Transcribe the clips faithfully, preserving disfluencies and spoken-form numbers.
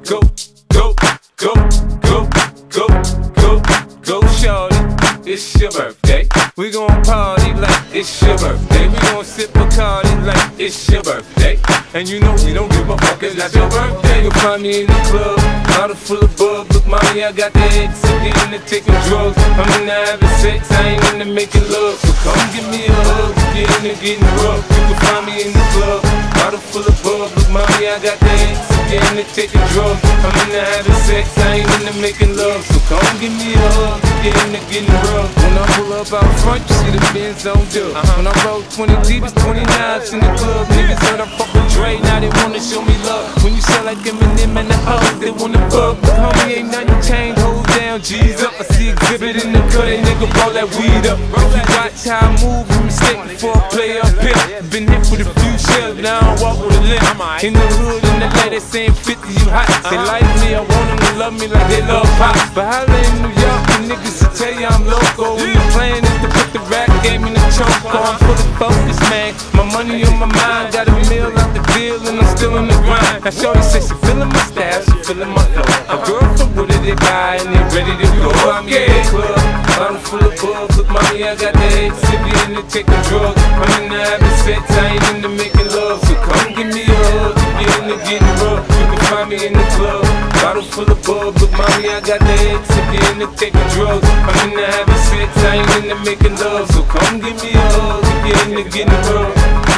go, go, go, go, go, go, go, shorty. It's your birthday. We gon' party like it's your birthday. We gon' sip Bacardi like it's your birthday. And you know we don't give a fuck, it's not your birthday. You'll find me in the club, bottle full of bub. Look, mommy, I got the X, I'm getting into taking drugs. I'm into having sex, I ain't into making love. So come give me a hug, get into getting rough. You can find me in the club, bottle full of bub. Look, mommy, I got the X, I'm getting into taking drugs. I'm into having sex, I ain't into making love. So come give me a hug, get into getting rough. When I pull up out front, you see the Benz on dub. Uh-huh. When I roll twenty deep, it's twenty-nines in the club. Niggas heard I fuck with Dre, now they wanna show me love. When you sell like Eminem and the O's, they wanna fuck. Homie, ain't nothing changed, hold down, G's up. I see exhibit in the cut, that nigga roll that weed up. If you watch how I move, you mistake before I play up here. Been hit with a few shells, now I walk with a limp. In the hood, in the lady saying fifty, you hot. They like me, I want them to love me like they love pop. But holla in New York, the niggas will tell you I'm loco. And the plan is to put the rap game in the choke. I'm fully focused, man. My money on my mind, got a meal out the deal, and I'm still in the grind. Now shorty says she feeling my style, she feeling my flow. A girl from Wooded, they buy and they ready to go. I'm in the club, bottle full of bug. Look, mommy, I got the X, if you into taking drugs. I'm into having sex, I ain't into making love. So come give me a hug, if you into getting rough. You can find me in the club, bottle full of bug. Look, mommy, I got the X, if you into taking drugs. I'm into having sex, I ain't into making love. So come give me a hug, if you into getting rough.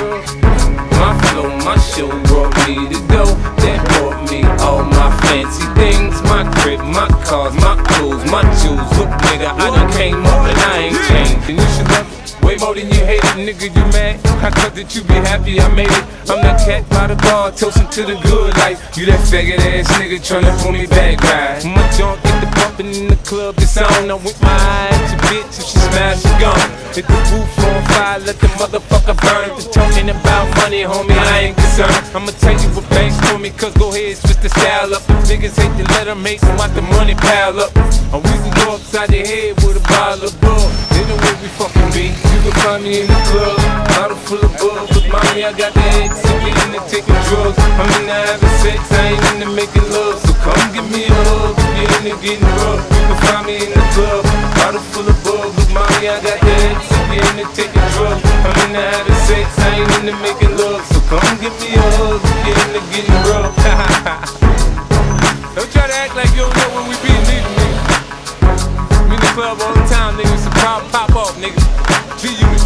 My flow, my show brought me to go. That brought me all my fancy things. My crib, my cars, my clothes, my jewels. Look, nigga, I done came up and I ain't changed. And you should love it way more than you hate it, nigga, you mad? I thought that you be happy I made it. I'm that cat by the bar, toasting to the good life. You that faggot ass nigga tryna pull me back, right? My junk get the bumpin' in the club, it's on. I'm with my eye at your bitch, if she smash, she gone. Hit the roof on fire, let the motherfucker burn. If they're talking about money, homie, I ain't concerned. I'ma tell you what banks for me, cause go ahead, switch the style up. If niggas hate to let them make them, watch the money pile up. Or we can go upside the head with a bottle of bull. They know where we fucking be. You can find me in the club, bottle full of bug. Look, mommy, I got the X, if you into taking drugs. I'm into having sex, I ain't into making love. So come give me a hug, if you into getting rough. You can find me in the club, bottle full of bug. Look, mommy, I got the X, if you into taking drugs. I'm into having sex, I ain't into making love. So come give me a hug, if you into getting rough. Don't try to act like you don't know when we be leaving, nigga. I'm in the club all the time, nigga. So pop, pop off, nigga. G-Unit.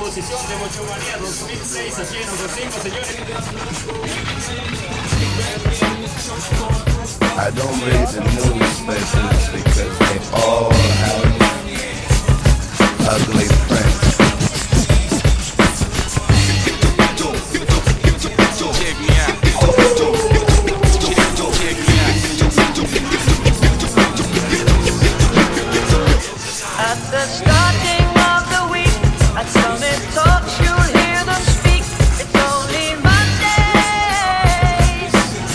posición de Mochomanía dos mil seis aquí en Auto cinco, señores. I don't read the newspapers because they all have ugly prints. Check me out. At the starting of the week, at Summit Talks, you'll hear them speak. It's only Mondays.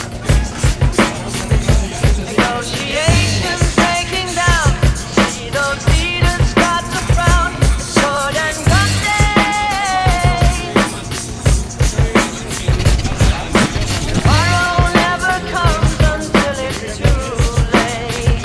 Negotiations breaking down. See those leaders start to frown. Sword and gun days. Tomorrow never comes until it's too late.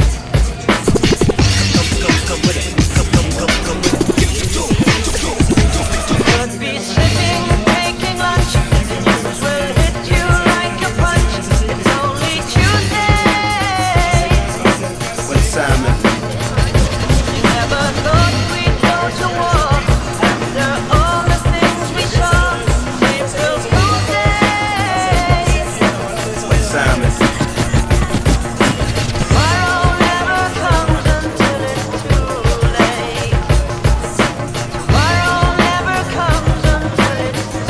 Could be sitting, taking lunch. The news will hit you like a punch. It's only Tuesday. What time is it? Never thought we'd go to war. After all the things we saw, April Fool's Day. What time is it? Tomorrow never comes until it's too late. Tomorrow never comes until it's too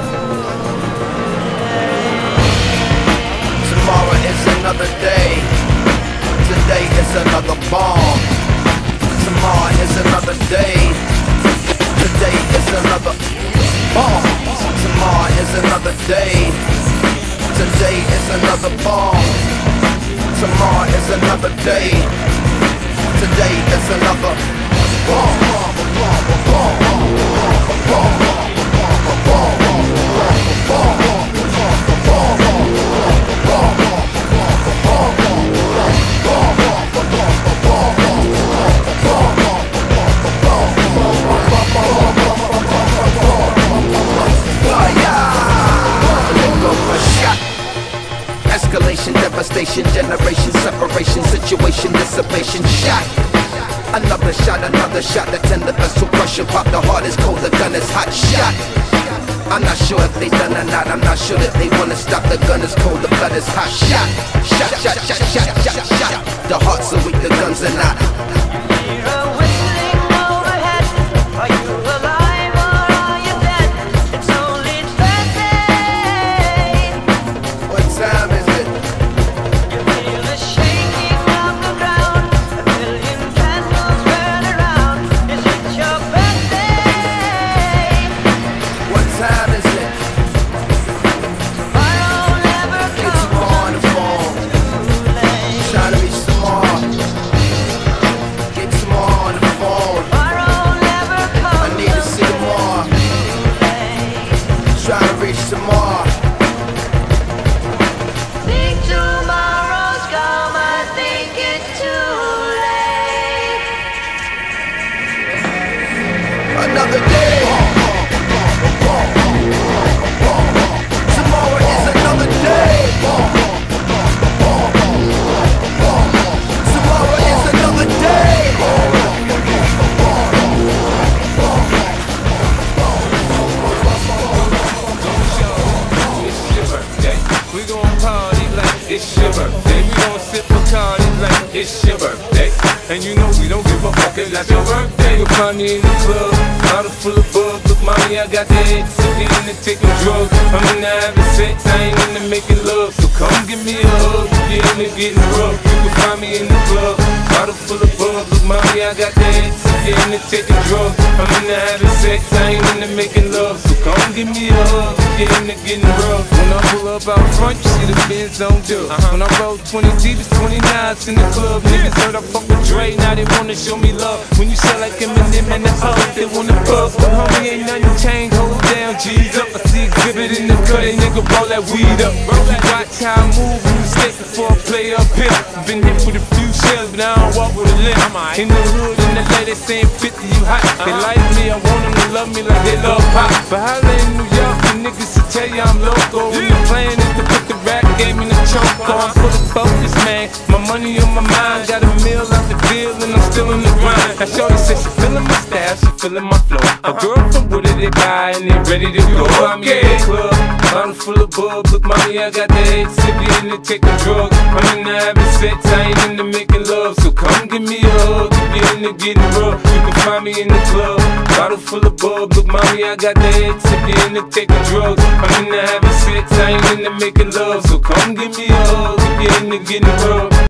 late. Tomorrow is another day. Today is another bomb. Tomorrow is another day. Today is another bomb. Tomorrow is another day. Today is another bomb. Tomorrow is another day. Today is another bomb. Escalation, devastation, generation, separation, situation, dissipation, shot. Another shot, another shot, the tender vessel crushing, pop the heart is cold, the gun is hot, shot. I'm not sure if they done or not, I'm not sure that they wanna stop, the gun is cold, the blood is hot, shot. Shot, shot, shot, shot, shot, shot. The hearts are weak, the guns are not. Hear a whistling overhead. Are you alive or are you dead? It's only Thursday. What time is it? You feel the shaking of the ground. A million candles burn around. Is it your birthday? What time is it? Tomorrow never Get comes tomorrow on the phone. too late. Trying to reach tomorrow. Get tomorrow on the phone. Tomorrow never I comes need to see tomorrow. too late. Trying to reach tomorrow. Think tomorrow's come, I think it's too late. Another day. Tomorrow is another day. Tomorrow is another day. It's your birthday. We gon' party like it's your birthday. We gon' sip Bacardi like it's your birthday. And you know we don't give a fuck, it's not your birthday. You'll find me in the club, bottle full of bug. Look, mommy, I got the head sick into taking drugs. I'm into having sex, I ain't into making love. So come give me a hug, get into getting rough. You can find me in the club, bottle full of bug. Look, mommy, I got the head sick into taking drugs. I'm into having sex, I ain't into making love. So come give me a hug, get into getting rough. When I pull up out front, you see the Benz on dub. When I roll twenty deep, it's twenty-nines in the club. Niggas heard I fuck with Dre, now they wanna show me love. When you sell like Eminem and the up, they wanna fuck. But homie, ain't nothing changed, hold down, G's up. I see exhibit in the cut, they nigga roll that weed up. Watch how I move in the state before I play up here. Been hit with a few shells, but I don't walk with a limp. In the hood, in the lady saying fifty, you hot. They like me, I want them to love me like they love pop. But how holla in New York, the niggas will tell you I'm local. And the plan is to put the rap game in the choke. I'm full of focus, man. My money on my mind, got a meal out the deal, and I'm still in the grind. Now shorty said she feeling my style, she feeling my flow. A girl from Wooded, they buy and they ready to go. I'm in the club, bottle full of bub. Look, mommy, I got the head sippy in the taking drugs. I'm in the having sex, I ain't into making love. So come give me a hug, if you're into getting rough, you can find me in the club. Bottle full of bub. Look, mommy, I got the head sippy in the taking drugs. I'm in the having sex, I ain't into making love. So come give me a hug, if you're into getting rough.